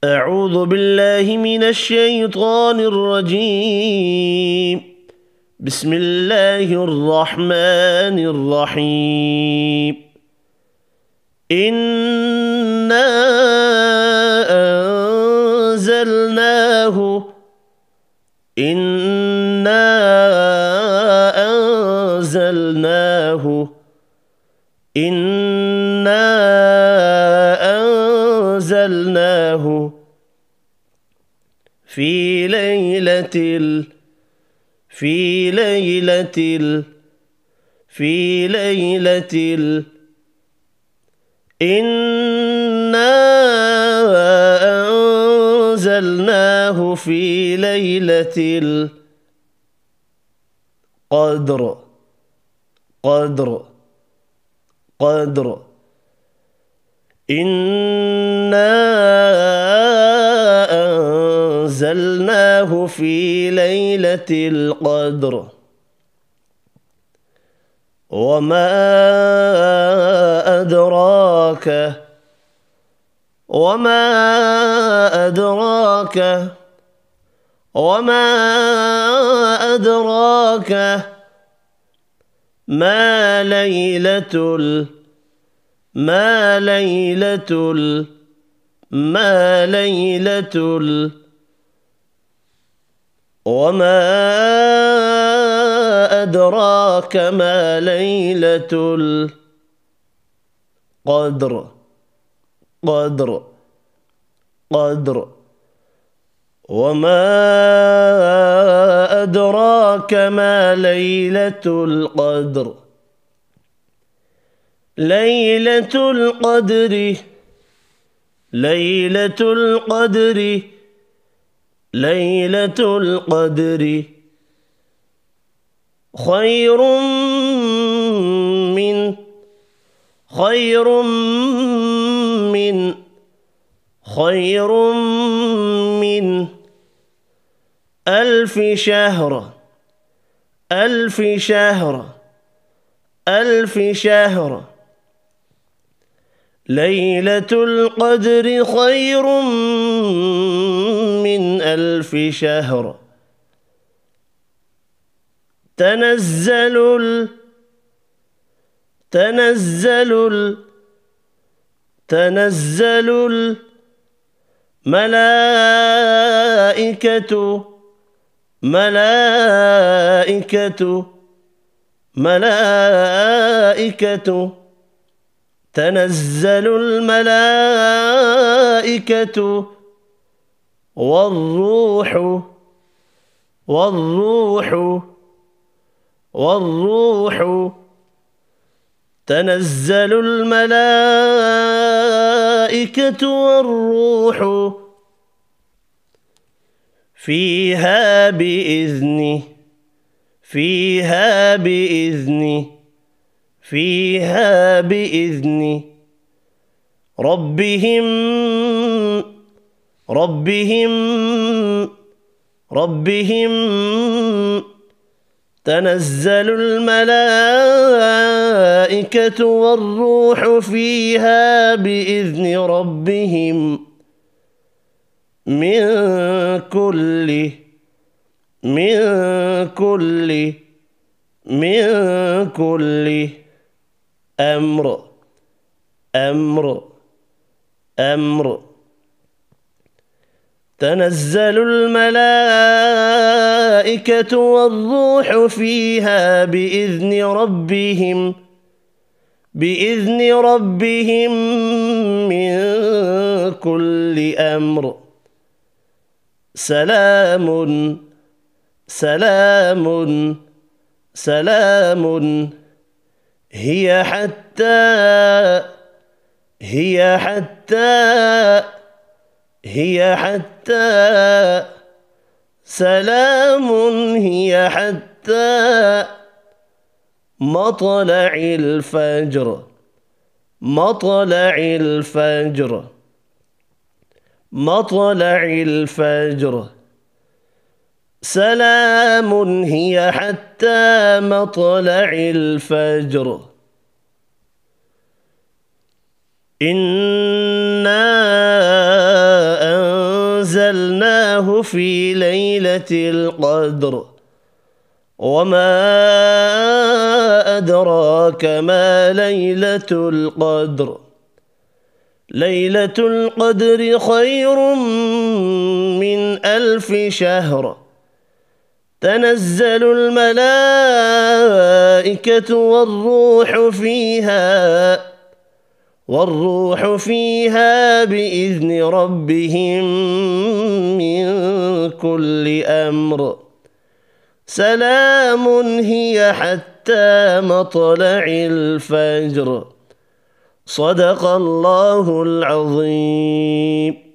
أعوذ بالله من الشيطان الرجيم. بسم الله الرحمن الرحيم. إنا أنزلناه إنا أنزلناه إنا أنزلناه في ليلة إنا أنزلناه في ليلة القدر إنا أنزلناه في ليلة القدر وما أدراك ما ليلة القدر وما أدراك ما ليلة القدر. ليلة القدر خير من ألف شهر. ليلة القدر خير من 1000 شهر. تنزل الملائكة والروح تنزل الملائكة والروح فيها بإذن ربهم تنزل الملائكة والروح فيها بإذن ربهم من كل أمر. تنزل الملائكة والروح فيها بإذن ربهم من كل أمر. سلام هي حتى مطلع الفجر. سلام هي حتى مطلع الفجر. إنا تنزل في ليلة القدر وما أدراك ما ليلة القدر ليلة القدر خير من 1000 شهر تنزل الملائكة والروح فيها بإذن ربهم من كل أمر سلام هي حتى مطلع الفجر صدق الله العظيم.